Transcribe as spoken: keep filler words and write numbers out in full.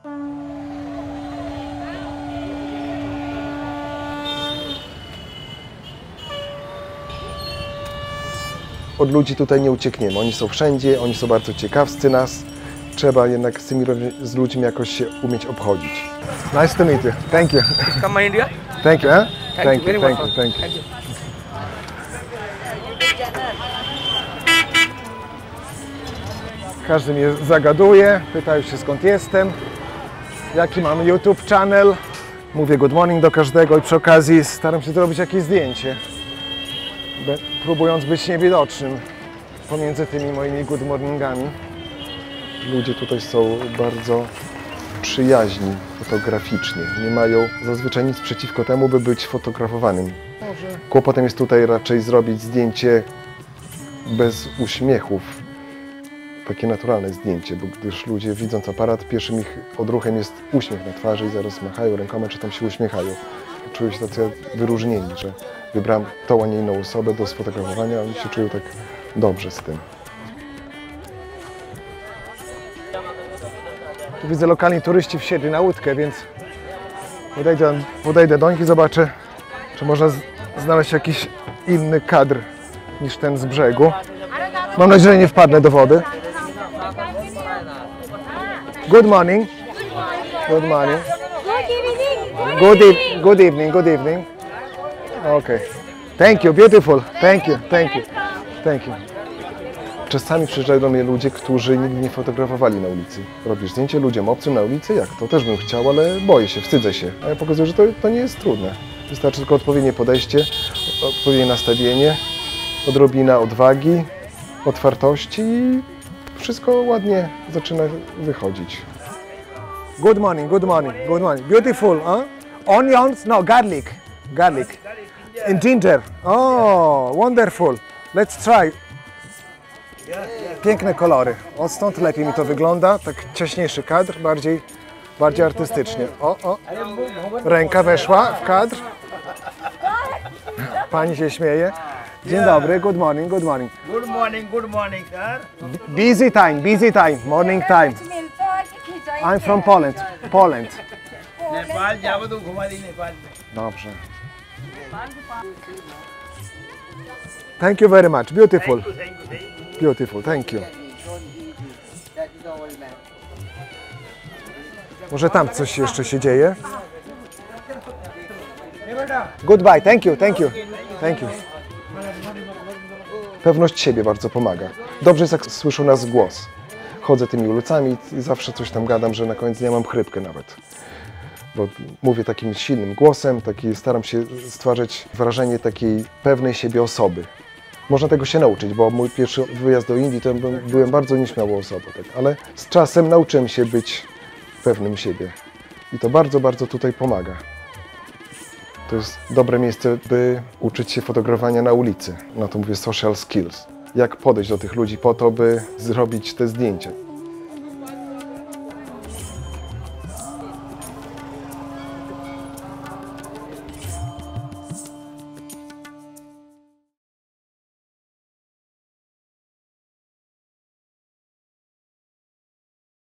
Od ludzi tutaj nie uciekniemy, oni są wszędzie, oni są bardzo ciekawscy nas. Trzeba jednak z tymi z ludźmi jakoś się umieć obchodzić. Nice to meet you. Thank you. Come my India. Thank you, eh? Thank, thank you you, very thank much. you, thank you. Thank you. Każdy mnie zagaduje, pytają się skąd jestem, jaki mam YouTube channel. Mówię good morning do każdego i przy okazji staram się zrobić jakieś zdjęcie, próbując być niewidocznym pomiędzy tymi moimi good morningami. Ludzie tutaj są bardzo przyjaźni fotograficznie, nie mają zazwyczaj nic przeciwko temu, by być fotografowanym. Kłopotem jest tutaj raczej zrobić zdjęcie bez uśmiechów, takie naturalne zdjęcie, bo gdyż ludzie widząc aparat, pierwszym ich odruchem jest uśmiech na twarzy i zaraz machają rękoma, czy tam się uśmiechają. Czują się tacy wyróżnieni, że wybrałem tą, a nie inną osobę do sfotografowania, a oni się czują tak dobrze z tym. Tu widzę, lokalni turyści wsiedli na łódkę, więc podejdę, podejdę do nich i zobaczę, czy można znaleźć jakiś inny kadr niż ten z brzegu. Mam nadzieję, że nie wpadnę do wody. Good morning. Good morning. Good, e good evening, good evening. Okay. Thank you, beautiful. Thank you, thank you, thank you. Czasami przyjeżdżają do mnie ludzie, którzy nigdy nie fotografowali na ulicy. Robisz zdjęcie ludziom obcym na ulicy? Jak? To też bym chciał, ale boję się, wstydzę się. A ja pokazuję, że to, to nie jest trudne. Wystarczy tylko odpowiednie podejście, odpowiednie nastawienie, odrobina odwagi, otwartości i wszystko ładnie zaczyna wychodzić. Good morning, good morning, good morning. Beautiful, huh? Onions? No, garlic. Garlic. And ginger. Oh, wonderful. Let's try. Piękne kolory. O, stąd lepiej mi to wygląda. Tak ciaśniejszy kadr, bardziej, bardziej artystycznie. O, o. Ręka weszła w kadr. Pani się śmieje. Dzień dobry, good morning, good morning. Good morning, good morning, sir. Busy time, busy time, morning time. I'm from Poland, Poland. Nepal, जाओ तो घुमा दी नेपाल में. Dobrze. Thank you very much, beautiful. Beautiful, thank you. Może tam coś jeszcze się dzieje? Goodbye, thank you, thank you, thank you. Pewność siebie bardzo pomaga. Dobrze jest, jak słyszą nas głos. Chodzę tymi ulicami i zawsze coś tam gadam, że na koniec dnia mam chrypkę nawet. Bo mówię takim silnym głosem, taki, staram się stwarzać wrażenie takiej pewnej siebie osoby. Można tego się nauczyć, bo mój pierwszy wyjazd do Indii to byłem bardzo nieśmiałą osobą, tak? Ale z czasem nauczyłem się być pewnym siebie. I to bardzo, bardzo tutaj pomaga. To jest dobre miejsce, by uczyć się fotografowania na ulicy. Na to mówię social skills. Jak podejść do tych ludzi po to, by zrobić te zdjęcia.